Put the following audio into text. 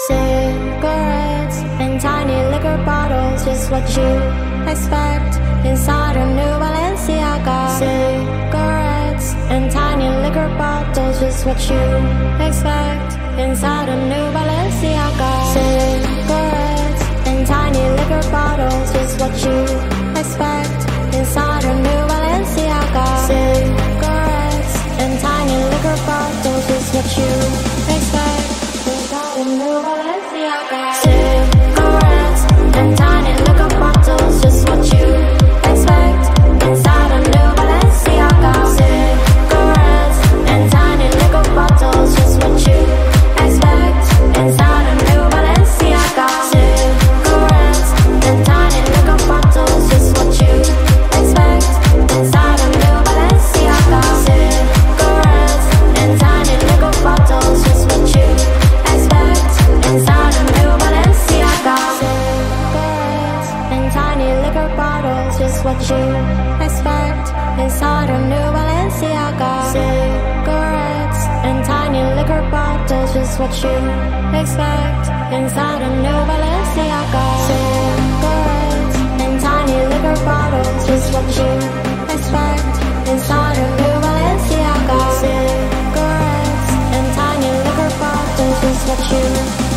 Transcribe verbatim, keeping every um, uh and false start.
Cigarettes and tiny liquor bottles, just what you expect inside a new Balenciaga. Cigarettes and tiny liquor bottles, just what you expect inside a new Balenciaga. Cigarettes and tiny liquor bottles, just what you expect inside a new Balenciaga. Cigarettes and tiny liquor bottles, just what you expect inside a new Balenciaga. Cigarettes and tiny liquor bottles, just what you expect inside a new Balenciaga. Cigarettes and tiny liquor bottles, just what you expect inside a new Balenciaga. Cigarettes and tiny liquor bottles, just what you expect inside a new Balenciaga. Cigarettes and tiny liquor bottles, just what you expect inside a new Balenciaga. Cigarettes and tiny liquor bottles, just what you expect inside a new Balenciaga. Cigarettes and tiny liquor bottles, just what you expect inside a new Balenciaga. Cigarettes and tiny liquor bottles, just what you expect inside a new Balenciaga. Cigarettes and tiny liquor bottles, just what you